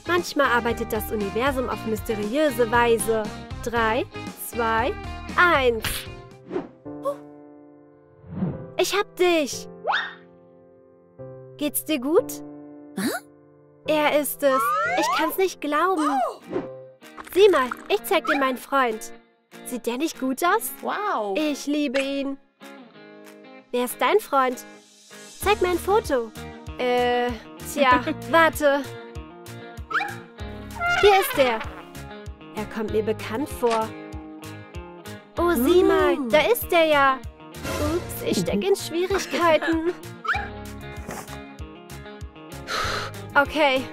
Manchmal arbeitet das Universum auf mysteriöse Weise. 3, 2, 1. Ich hab dich. Geht's dir gut? Er ist es. Ich kann's nicht glauben. Sieh mal, ich zeig dir meinen Freund. Sieht der nicht gut aus? Wow. Ich liebe ihn. Wer ist dein Freund? Zeig mir ein Foto. Tja, warte. Hier ist er. Er kommt mir bekannt vor. Oh, sieh mal, da ist er ja. Ups, ich stecke in Schwierigkeiten. Okay.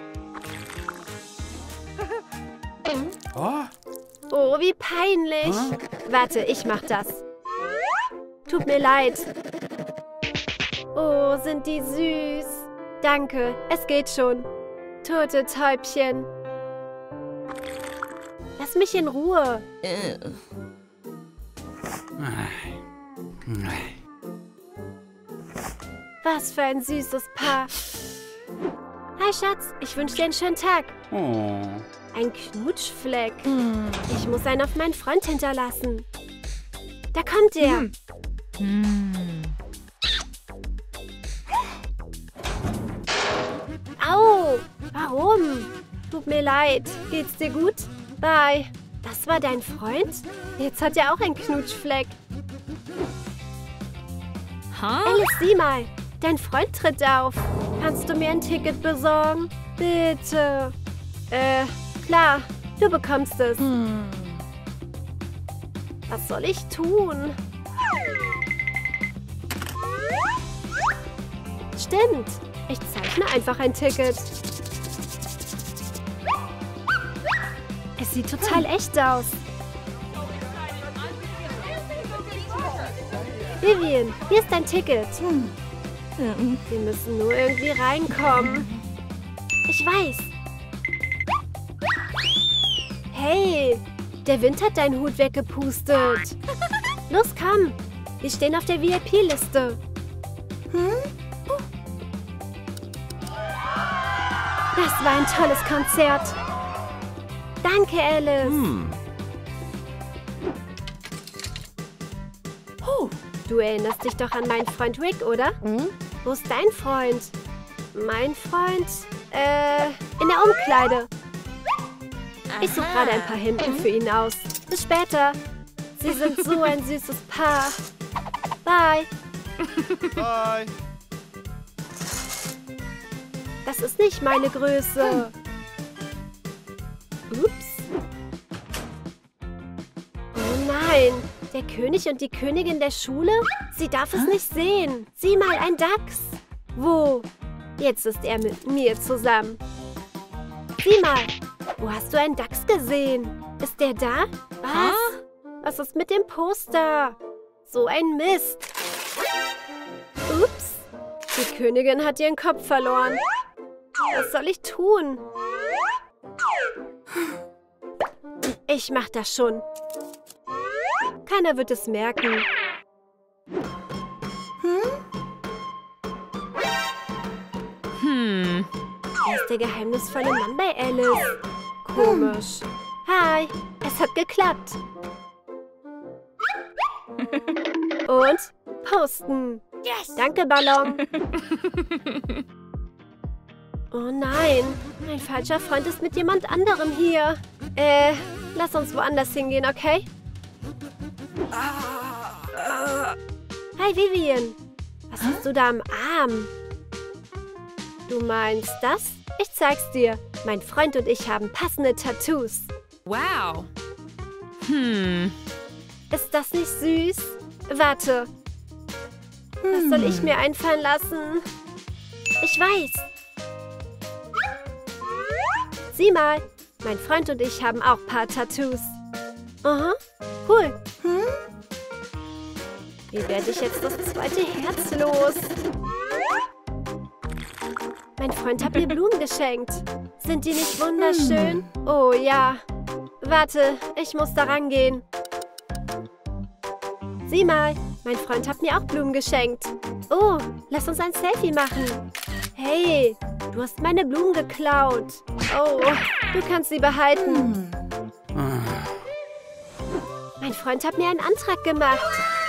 Oh, wie peinlich. Warte, ich mach das. Tut mir leid. Oh, sind die süß. Danke, es geht schon. Tote Täubchen. Lass mich in Ruhe. Was für ein süßes Paar. Hi, Schatz. Ich wünsche dir einen schönen Tag. Ein Knutschfleck. Ich muss einen auf meinen Freund hinterlassen. Da kommt er. Au! Warum? Tut mir leid. Geht's dir gut? Bye. Das war dein Freund? Jetzt hat er auch einen Knutschfleck. Alice, sieh mal. Dein Freund tritt auf. Kannst du mir ein Ticket besorgen? Bitte. Klar. Du bekommst es. Was soll ich tun? Stimmt. Ich zeichne einfach ein Ticket. Es sieht total echt aus. Vivian, hier ist dein Ticket. Wir müssen nur irgendwie reinkommen. Ich weiß. Hey, der Wind hat deinen Hut weggepustet. Los, komm. Wir stehen auf der VIP-Liste. Das war ein tolles Konzert. Danke, Alice. Du erinnerst dich doch an meinen Freund Rick, oder? Wo ist dein Freund? Mein Freund? In der Umkleide. Ich suche gerade ein paar Hemden für ihn aus. Bis später. Sie sind so ein süßes Paar. Bye. Bye. Das ist nicht meine Größe. Ups. Oh nein. Der König und die Königin der Schule? Sie darf es nicht sehen. Sieh mal, ein Dachs. Wo? Jetzt ist er mit mir zusammen. Sieh mal. Wo hast du einen Dachs gesehen? Ist der da? Was? Was ist mit dem Poster? So ein Mist. Ups. Die Königin hat ihren Kopf verloren. Was soll ich tun? Ich mach das schon. Keiner wird es merken. Er ist der geheimnisvolle Mann bei Alice. Komisch. Hi, es hat geklappt. Und posten. Yes. Danke, Ballon. Oh nein, mein falscher Freund ist mit jemand anderem hier. Lass uns woanders hingehen, okay? Hi, Vivian. Was hast du da am Arm? Du meinst das? Ich zeig's dir. Mein Freund und ich haben passende Tattoos. Wow. Ist das nicht süß? Warte. Was soll ich mir einfallen lassen? Ich weiß. Sieh mal. Mein Freund und ich haben auch ein paar Tattoos. Aha, cool. Wie werde ich jetzt das zweite Herz los? Mein Freund hat mir Blumen geschenkt. Sind die nicht wunderschön? Oh ja. Warte, ich muss da rangehen. Sieh mal, mein Freund hat mir auch Blumen geschenkt. Oh, lass uns ein Selfie machen. Hey, Du hast meine Blumen geklaut. Oh, du kannst sie behalten. Mein Freund hat mir einen Antrag gemacht.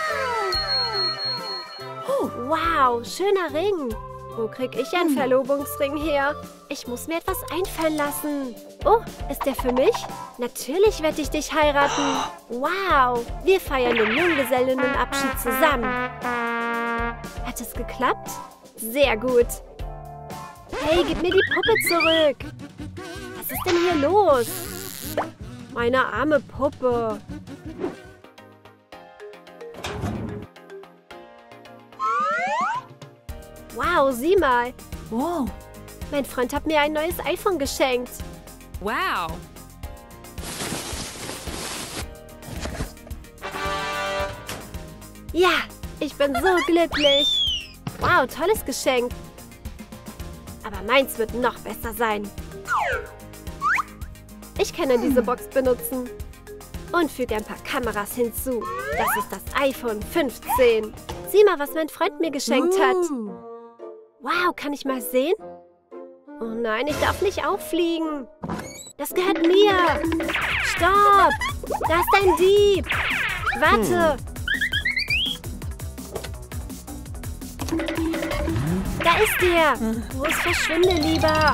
Wow, schöner Ring. Wo krieg ich einen Verlobungsring her? Ich muss mir etwas einfallen lassen. Oh, ist der für mich? Natürlich werde ich dich heiraten. Wow, wir feiern den Junggesellinnenabschied zusammen. Hat es geklappt? Sehr gut. Hey, gib mir die Puppe zurück. Was ist denn hier los? Meine arme Puppe. Wow, sieh mal. Wow. Mein Freund hat mir ein neues iPhone geschenkt. Wow. Ja, ich bin so glücklich. Wow, tolles Geschenk. Aber meins wird noch besser sein. Ich kann diese Box benutzen. Und füge ein paar Kameras hinzu. Das ist das iPhone 15. Sieh mal, was mein Freund mir geschenkt hat. Wow, kann ich mal sehen? Oh nein, ich darf nicht auffliegen. Das gehört mir. Stopp! Da ist ein Dieb. Warte. Da ist er. Los, verschwinde lieber.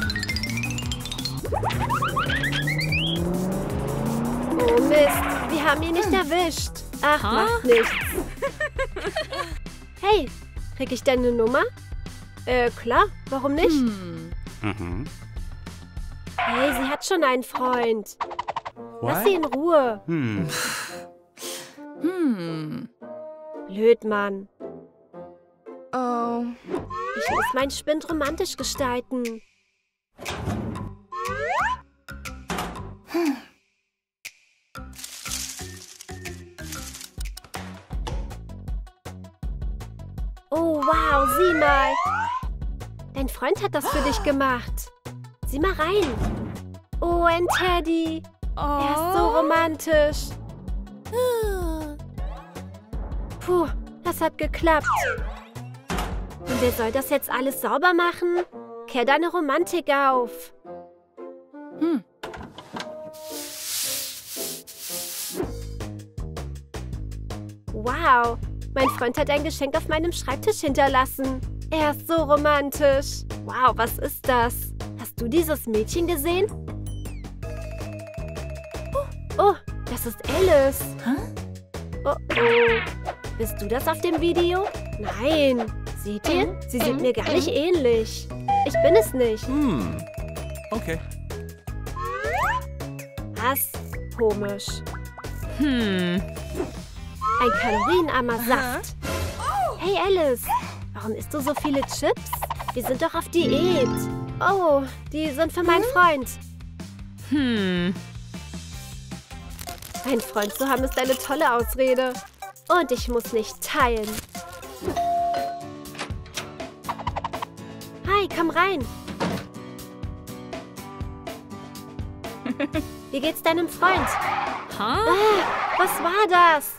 Oh Mist, wir haben ihn nicht erwischt. Ach, macht nichts. Hey, krieg ich deine Nummer? Klar, warum nicht? Hey, sie hat schon einen Freund. Lass sie in Ruhe. Blöd, Mann. Oh. Ich muss meinen Spind romantisch gestalten. Oh, wow, sieh mal. Dein Freund hat das für dich gemacht. Sieh mal rein. Oh, ein Teddy. Er ist so romantisch. Puh, das hat geklappt. Und wer soll das jetzt alles sauber machen? Kehr deine Romantik auf. Wow, mein Freund hat ein Geschenk auf meinem Schreibtisch hinterlassen. Er ist so romantisch. Wow, was ist das? Hast du dieses Mädchen gesehen? Oh, das ist Alice. Oh, oh. Bist du das auf dem Video? Nein. Seht ihr? Sie sieht mir gar nicht ähnlich. Ich bin es nicht. Okay. Was? Komisch. Ein kalorienarmer Saft. Hey Alice, warum isst du so viele Chips? Wir sind doch auf Diät. Oh, die sind für meinen Freund. Einen Freund zu haben ist eine tolle Ausrede. Und ich muss nicht teilen. Hi, komm rein. Wie geht's deinem Freund? Was war das?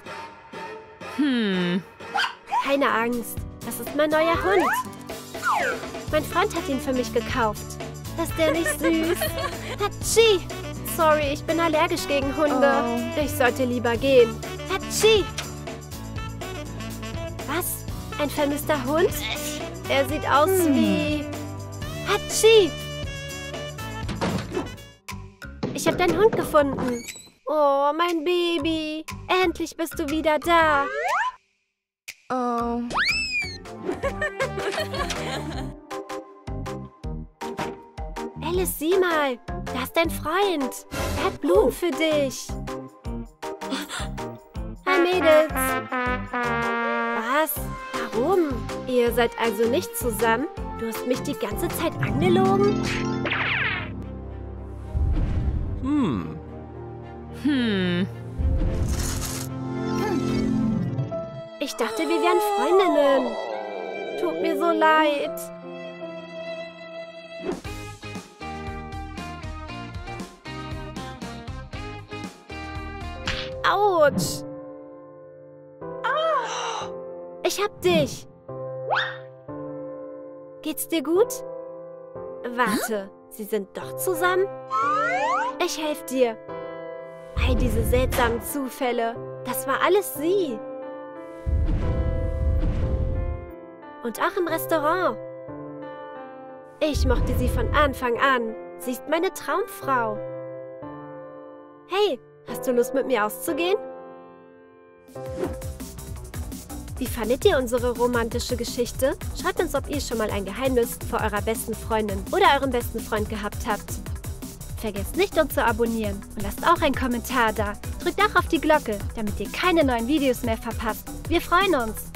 Keine Angst, das ist mein neuer Hund. Mein Freund hat ihn für mich gekauft. Ist der nicht süß? Hatschi! Sorry, ich bin allergisch gegen Hunde. Ich sollte lieber gehen. Hatschi! Was? Ein vermisster Hund? Er sieht aus wie... Hatschi! Ich habe deinen Hund gefunden. Oh, mein Baby. Endlich bist du wieder da. Oh. Alice, sieh mal. Da ist dein Freund. Er hat Blumen für dich. Hi, Mädels. Was? Warum? Ihr seid also nicht zusammen? Du hast mich die ganze Zeit angelogen? Ich dachte, wir wären Freundinnen. Tut mir so leid. Autsch. Ich hab dich. Geht's dir gut? Warte, sie sind doch zusammen? Ich helfe dir. All diese seltsamen Zufälle, das war alles sie. Und auch im Restaurant. Ich mochte sie von Anfang an. Sie ist meine Traumfrau. Hey, hast du Lust, mit mir auszugehen? Wie fandet ihr unsere romantische Geschichte? Schreibt uns, ob ihr schon mal ein Geheimnis vor eurer besten Freundin oder eurem besten Freund gehabt habt. Vergesst nicht, uns zu abonnieren und lasst auch einen Kommentar da. Drückt auch auf die Glocke, damit ihr keine neuen Videos mehr verpasst. Wir freuen uns!